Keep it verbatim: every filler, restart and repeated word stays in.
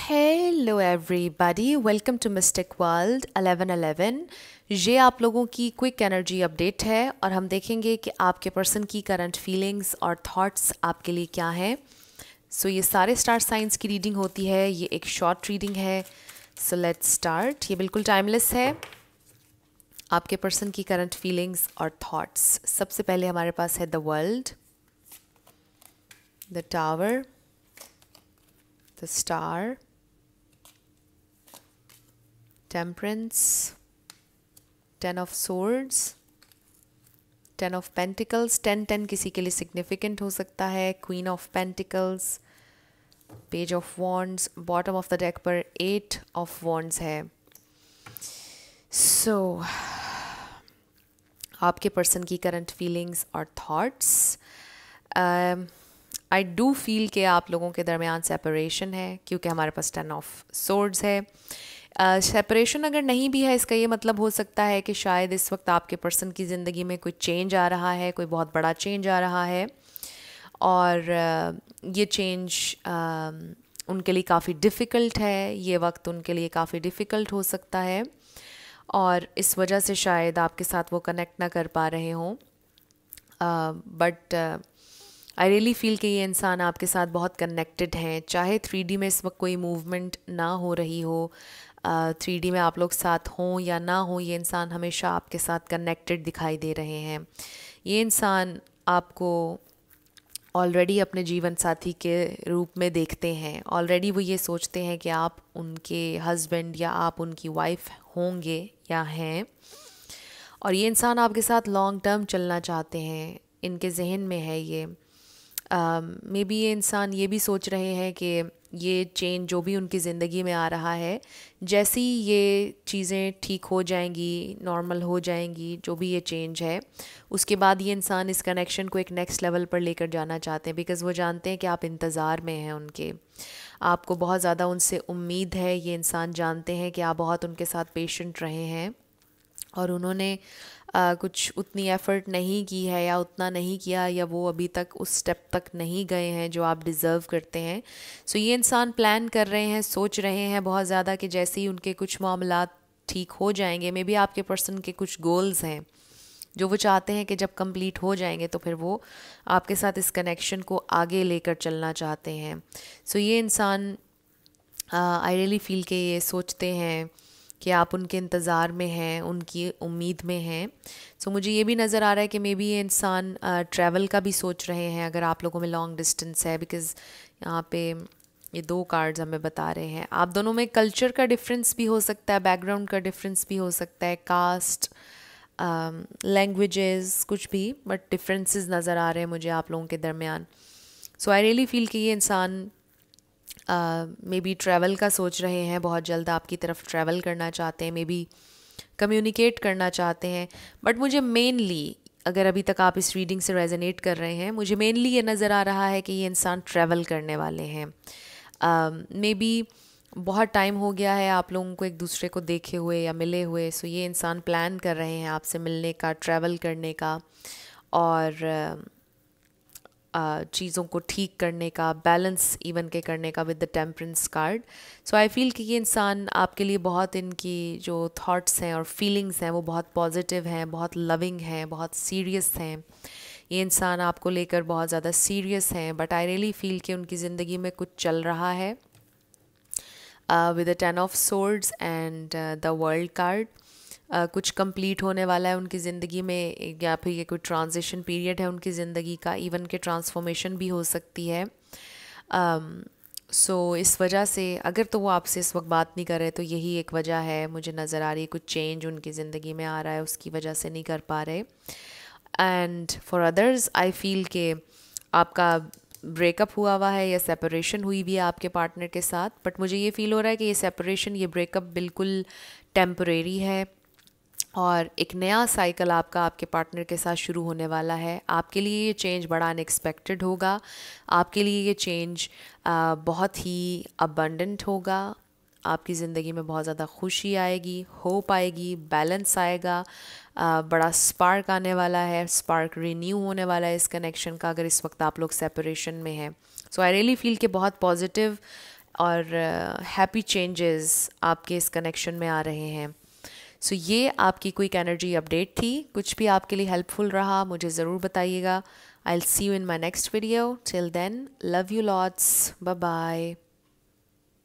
Hello everybody, welcome to mystic world eleven eleven. ये आप लोगों की क्विक एनर्जी अपडेट है और हम देखेंगे कि आपके पर्सन की करंट फीलिंग्स और थॉट्स आपके लिए क्या हैं। सो so, ये सारे स्टार साइंस की रीडिंग होती है, ये एक शॉर्ट रीडिंग है। So let's start. ये बिल्कुल टाइमलेस है। आपके पर्सन की करंट फीलिंग्स और थॉट्स। सबसे पहले हमारे पास है the world, the tower, the star, temperance, ten of swords, ten of pentacles. Ten ten किसी के लिए सिग्निफिकेंट हो सकता है। Queen of pentacles, page of wands. Bottom of the deck पर एट ऑफ वॉन्ड्स है। सो so, आपके person की करंट फीलिंग्स और थॉट्स। आई डू फील कि आप लोगों के दरमियान सेपरेशन है, क्योंकि हमारे पास टेन ऑफ सोर्ड्स है। सेपरेशन uh, अगर नहीं भी है, इसका ये मतलब हो सकता है कि शायद इस वक्त आपके पर्सन की ज़िंदगी में कोई चेंज आ रहा है, कोई बहुत बड़ा चेंज आ रहा है और uh, ये चेंज uh, उनके लिए काफ़ी डिफ़िकल्ट है। ये वक्त उनके लिए काफ़ी डिफ़िकल्ट हो सकता है और इस वजह से शायद आपके साथ वो कनेक्ट ना कर पा रहे हों। बट आई रियली फील कि ये इंसान आपके साथ बहुत कनेक्टेड हैं। चाहे थ्री डी में इस वक्त कोई मूवमेंट ना हो रही हो, थ्री डी में आप लोग साथ हों या ना हों, ये इंसान हमेशा आपके साथ कनेक्टेड दिखाई दे रहे हैं। ये इंसान आपको ऑलरेडी अपने जीवन साथी के रूप में देखते हैं। ऑलरेडी वो ये सोचते हैं कि आप उनके हस्बैंड या आप उनकी वाइफ होंगे या हैं, और ये इंसान आपके साथ लॉन्ग टर्म चलना चाहते हैं। इनके जहन में है ये। मे uh, बी ये इंसान ये भी सोच रहे हैं कि ये चेंज जो भी उनकी ज़िंदगी में आ रहा है, जैसी ये चीज़ें ठीक हो जाएंगी, नॉर्मल हो जाएंगी, जो भी ये चेंज है, उसके बाद ये इंसान इस कनेक्शन को एक नेक्स्ट लेवल पर लेकर जाना चाहते हैं। बिकॉज़ वो जानते हैं कि आप इंतज़ार में हैं उनके, आपको बहुत ज़्यादा उनसे उम्मीद है। ये इंसान जानते हैं कि आप बहुत उनके साथ पेशेंट रहे हैं और उन्होंने Uh, कुछ उतनी एफ़र्ट नहीं की है या उतना नहीं किया, या वो अभी तक उस स्टेप तक नहीं गए हैं जो आप डिज़र्व करते हैं। सो so, ये इंसान प्लान कर रहे हैं, सोच रहे हैं बहुत ज़्यादा कि जैसे ही उनके कुछ मामलात ठीक हो जाएंगे, मे बी आपके पर्सन के कुछ गोल्स हैं जो वो चाहते हैं कि जब कंप्लीट हो जाएंगे तो फिर वो आपके साथ इस कनेक्शन को आगे लेकर चलना चाहते हैं। सो so, ये इंसान आई रियली फील कि ये सोचते हैं कि आप उनके इंतज़ार में हैं, उनकी उम्मीद में हैं। सो so, मुझे ये भी नज़र आ रहा है कि मे बी ये इंसान ट्रैवल का भी सोच रहे हैं, अगर आप लोगों में लॉन्ग डिस्टेंस है। बिकॉज़ यहाँ पे ये दो कार्ड्स हमें बता रहे हैं आप दोनों में कल्चर का डिफरेंस भी हो सकता है, बैकग्राउंड का डिफरेंस भी हो सकता है, कास्ट, लैंग्वेजेस, कुछ भी, बट डिफरेंसेस नज़र आ रहे हैं मुझे आप लोगों के दरमियान। सो आई रियली फील कि ये इंसान मे बी ट्रैवल का सोच रहे हैं, बहुत जल्द आपकी तरफ ट्रैवल करना चाहते हैं, मे बी कम्युनिकेट करना चाहते हैं। बट मुझे मेनली, अगर अभी तक आप इस रीडिंग से रेजोनेट कर रहे हैं, मुझे मेनली ये नज़र आ रहा है कि ये इंसान ट्रैवल करने वाले हैं। मे uh, बी बहुत टाइम हो गया है आप लोगों को एक दूसरे को देखे हुए या मिले हुए। सो ये इंसान प्लान कर रहे हैं आपसे मिलने का, ट्रैवल करने का और uh, चीज़ों को ठीक करने का, बैलेंस इवन के करने का with the temperance card. So I feel कि ये इंसान आपके लिए बहुत, इनकी जो थॉट्स हैं और फीलिंग्स हैं वो बहुत पॉजिटिव हैं, बहुत लविंग हैं, बहुत सीरियस हैं। ये इंसान आपको लेकर बहुत ज़्यादा सीरियस हैं। बट आई रियली फील कि उनकी ज़िंदगी में कुछ चल रहा है with the ten of swords and the world card. Uh, कुछ कंप्लीट होने वाला है उनकी ज़िंदगी में, या फिर ये कोई ट्रांजिशन पीरियड है उनकी ज़िंदगी का, इवन के ट्रांसफॉर्मेशन भी हो सकती है। सो um, so, इस वजह से अगर तो वो आपसे इस वक्त बात नहीं कर रहे तो यही एक वजह है मुझे नज़र आ रही है। कुछ चेंज उनकी ज़िंदगी में आ रहा है, उसकी वजह से नहीं कर पा रहे। And for others I feel कि आपका ब्रेकअप हुआ हुआ है या सेपरेशन हुई भी है आपके पार्टनर के साथ। बट मुझे ये फील हो रहा है कि ये सेपरेशन, ये ब्रेकअप बिल्कुल टेम्परेरी है और एक नया साइकिल आपका आपके पार्टनर के साथ शुरू होने वाला है। आपके लिए ये चेंज बड़ा अनएक्सपेक्टेड होगा, आपके लिए ये चेंज बहुत ही अबंडेंट होगा। आपकी ज़िंदगी में बहुत ज़्यादा खुशी आएगी, होप आएगी, बैलेंस आएगा, आ, बड़ा स्पार्क आने वाला है, स्पार्क रिन्यू होने वाला है इस कनेक्शन का, अगर इस वक्त आप लोग सेपरेशन में हैं। सो आई रियली फील कि बहुत पॉजिटिव और हैप्पी uh, चेंजेस आपके इस कनेक्शन में आ रहे हैं. सो so, ये आपकी क्विक एनर्जी अपडेट थी. कुछ भी आपके लिए हेल्पफुल रहा मुझे ज़रूर बताइएगा. I will see you in my next video. Till then, love you lots. Bye bye.